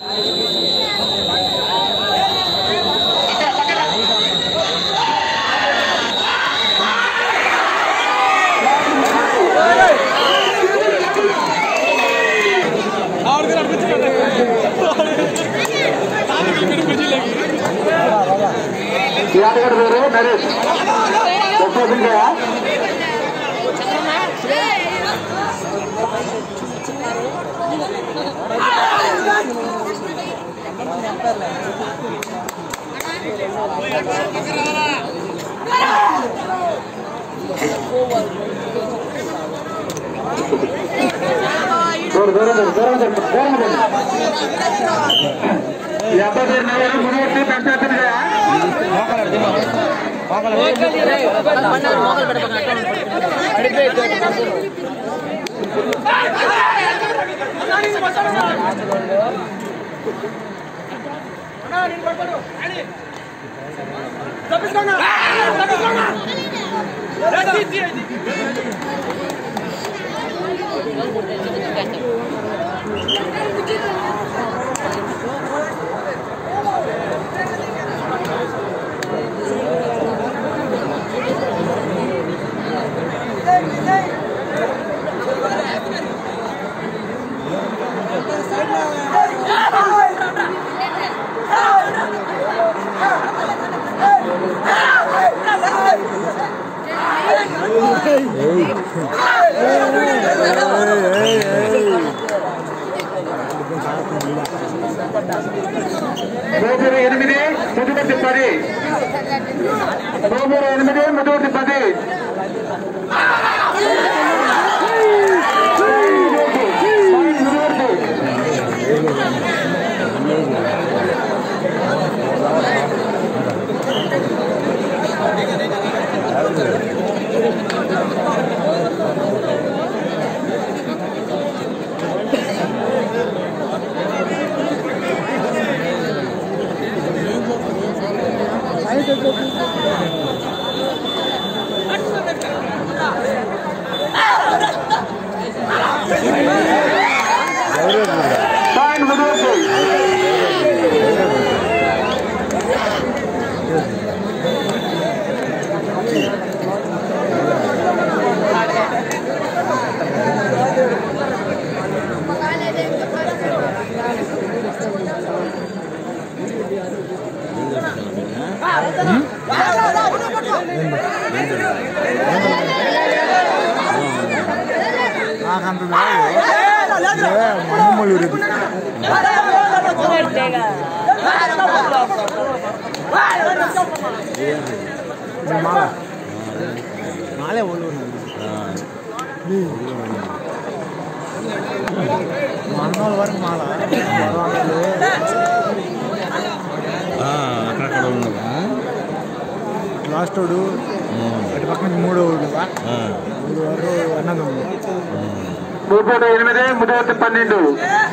Naresh last अट पक्न मूडो अन्न मूपोट 8 मुदवर्ति 12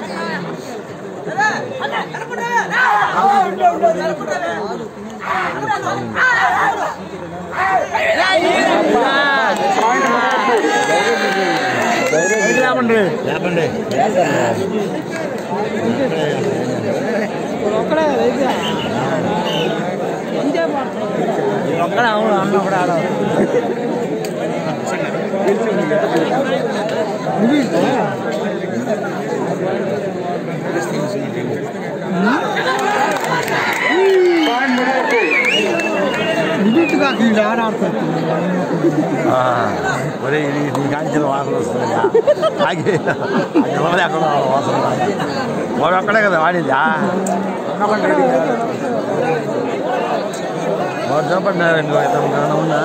అక్కడే కదా వాడిదా చెప్పండి ఉన్నా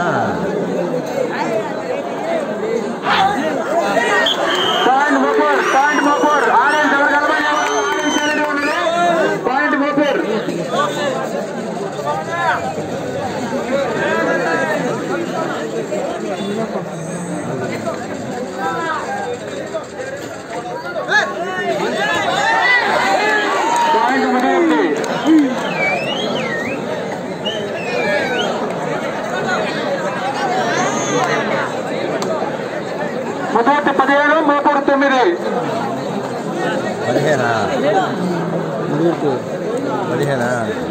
మధువర్తి 17 మోపూరు 9 15 15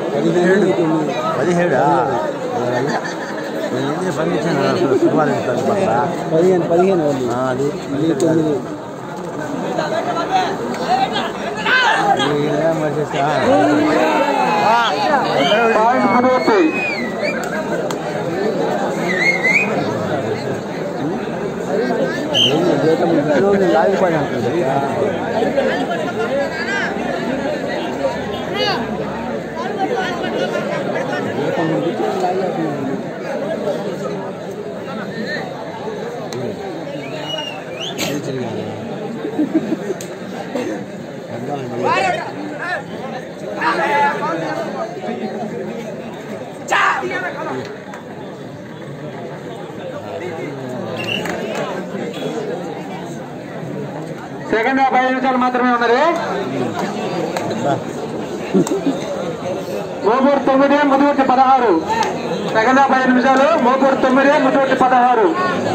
పంపించాను సుమారు 15 అది సెకండ్ హాఫ్ 5 నిమిషాలు మాత్రమే ఉన్నది. మోపూర్ 9 ముదివర్తి 16. సెకండ్ హాఫ్ 5 నిమిషాలు. మోపూర్ 9 ముదివర్తి 16.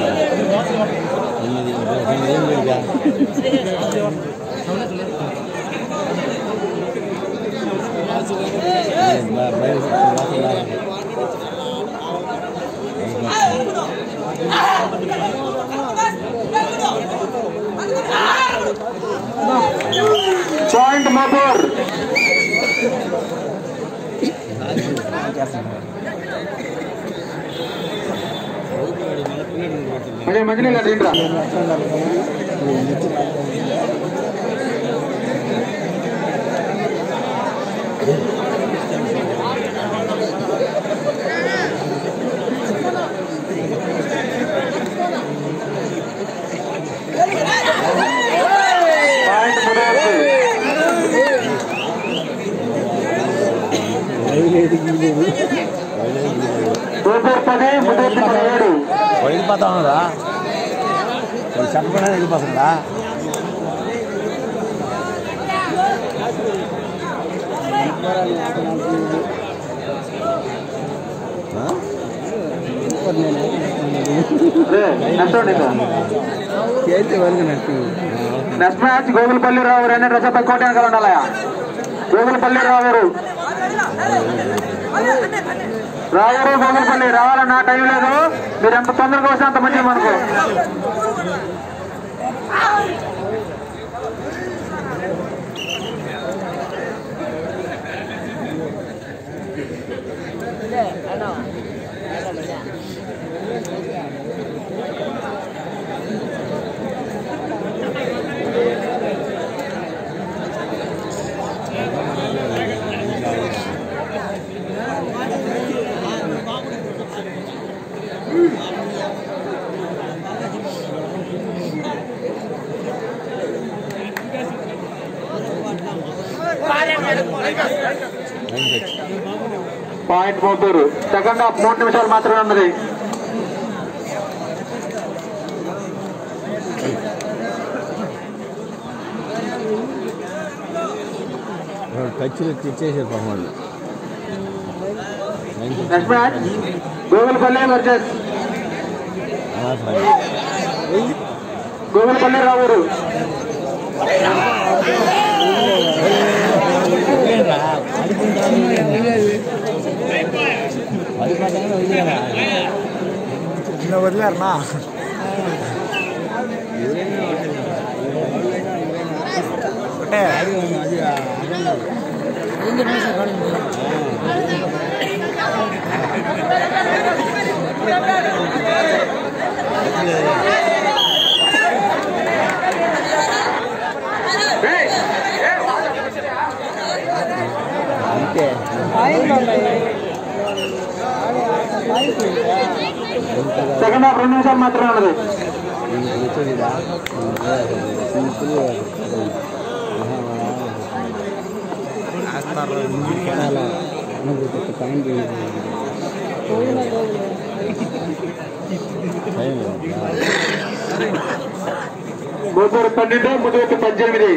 పాయింట్ మోపూర్. అదే మధ్యలో ఏంట్రా వెళ్ళిపోతా ఉన్నదా చెప్పకుండా వెళ్ళిపోతుందా నెక్స్ట్ మ్యాచ్ గోగులపల్లి రావు 2 రసపై కోట వెనకాల ఉండాలయా. గోగులపల్లి రావు గోగులపల్లి రావాలన్నా టైం లేదు. మీరు ఎంత తొందరగా వస్తే అంత మంచిది మనకు. పాయింట్ మోపూరు. సెకండ్ హాఫ్ 3 నిమిషాలు మాత్రమే ఉన్నది. Next match Gogulapalli versus Gogulapalli Ravuru. వదిలేరనా సెకండ్ హాఫ్ 2 నిమిషాలు మాత్రమే ఉన్నది. మోపూరు 12 ముదివర్తి 18.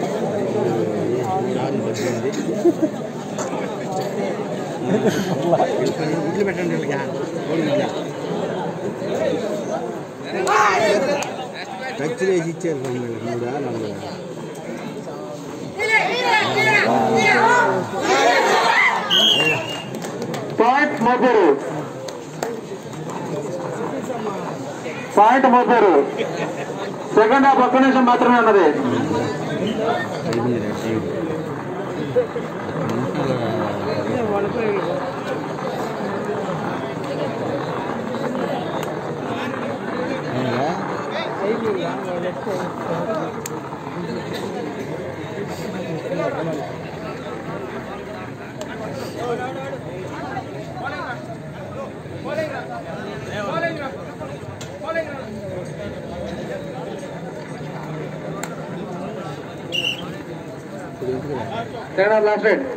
ఖర్చు వేసి ఇచ్చారు 3 4 Mopuru point Mopuru second half ఒక్క నిమిషం మాత్రమే ఉన్నది. Second half last right.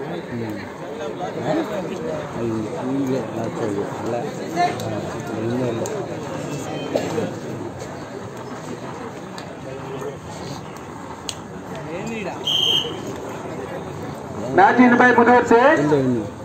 Match in by Mudivarthi.